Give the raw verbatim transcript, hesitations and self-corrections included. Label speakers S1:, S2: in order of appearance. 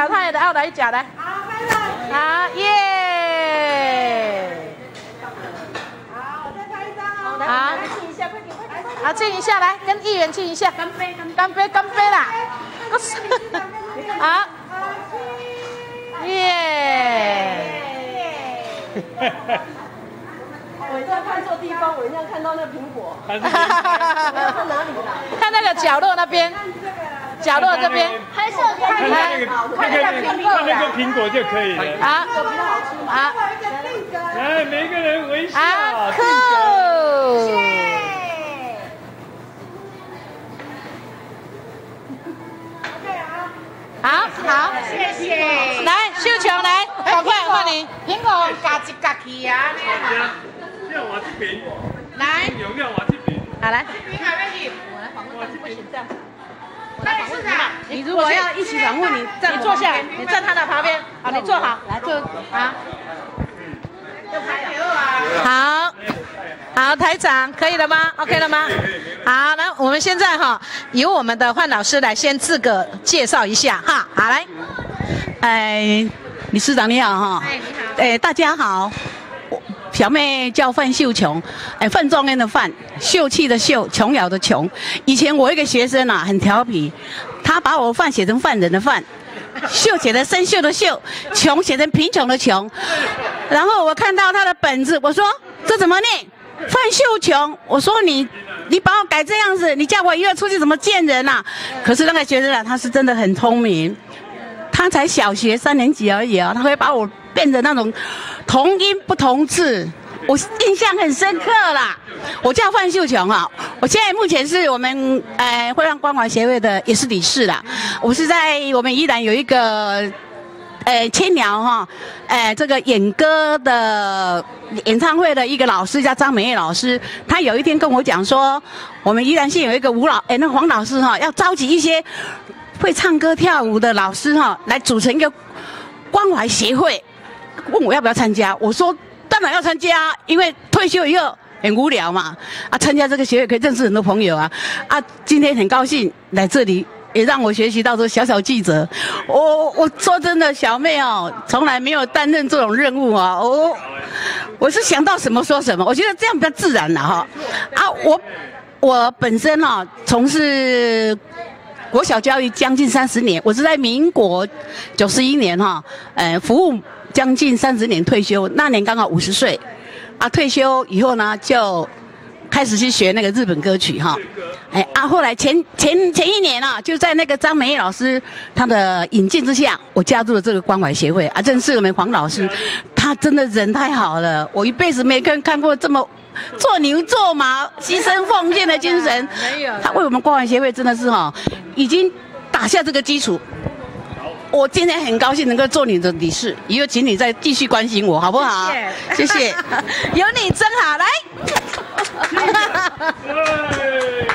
S1: 脚，他也要来一脚来。
S2: 好，拜拜。
S1: 好耶！
S2: 好，我再拍一张哦。
S1: 好，
S2: 亲一下，快点，快点，快点。
S1: 好，亲一下，来跟议员亲一下。
S2: 干杯，
S1: 干杯，干杯啦！好，耶！
S2: 我在看错地方，我一下看到那个苹果。
S3: 看
S2: 哪里啦？
S1: 看那个角落那边，角落这边，
S2: 拍摄
S3: 看那个看那个看那个苹果就可以了。
S1: 好，
S2: 比较好吃嘛。
S1: 好，
S3: 来，每个人微笑。
S1: 好，酷。好好，
S2: 谢谢。
S1: 来，秀琼来，赶快换你。
S2: 苹果夹一夹去啊！
S3: 要我这边。
S1: 来，
S3: 有要我这边。
S1: 好来。
S2: 你看那里，
S1: 我来访问，不行这样。我
S2: 来访问你嘛。
S1: 你如果要一起访问，你站，你坐下，你站他的旁边。好，你坐好，来坐好。好，好，台长可以了吗 ？OK 了吗？好，那我们现在哈，由我们的范老师来先自个介绍一下哈。好，来，
S4: 哎，理事长你好哈。
S1: 哎，你好。
S4: 哎，大家好，小妹叫范秀琼，哎，范仲淹的范，秀气的秀，琼瑶的琼。以前我一个学生啊，很调皮，他把我范写成犯人的范。秀写成生锈的锈，穷写成贫穷的穷，然后我看到他的本子，我说这怎么念？范秀琼，我说你你把我改这样子，你叫我以后出去怎么见人啊？可是那个学生啊，他是真的很聪明，他才小学三年级而已啊，他会把我变成那种同音不同字。我印象很深刻啦，我叫范秀琼哈，我现在目前是我们呃会让关怀协会的也是理事啦，我是在我们宜兰有一个呃青鸟哈，呃这个演歌的演唱会的一个老师叫张美叶老师，他有一天跟我讲说，我们宜兰县有一个吴老哎那个黄老师哈，要召集一些会唱歌跳舞的老师哈，来组成一个关怀协会，问我要不要参加，我说。当然要参加，因为退休以后很无聊嘛。啊，参加这个协会可以认识很多朋友啊。啊，今天很高兴来这里，也让我学习到这小小记者。我我说真的，小妹哦，从来没有担任这种任务啊。我我是想到什么说什么，我觉得这样比较自然了哈。啊，我我本身啊从事国小教育将近三十年，我是在民国九十一年哈，呃服务。将近三十年退休，那年刚好五十岁，啊，退休以后呢，就开始去学那个日本歌曲哈，哎啊，后来前前前一年啊，就在那个张美叶老师他的引荐之下，我加入了这个关怀协会啊，认识我们黄老师，他真的人太好了，我一辈子没看看过这么做牛做马、牺牲奉献的精神，
S1: 没有，
S4: 他为我们关怀协会真的是哈，已经打下这个基础。我今天很高兴能够做你的理事，以后请你再继续关心我，好不好？谢谢，谢谢
S1: 有你真好，来。